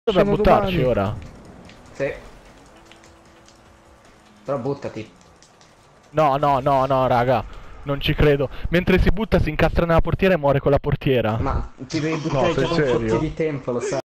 Dobbiamo buttarci ora. Sì. Però buttati. No, no, no, no, raga. Non ci credo. Mentre si butta si incastra nella portiera e muore con la portiera. Ma ti devi No, buttare sei già da un po' serio? di tempo, lo sai.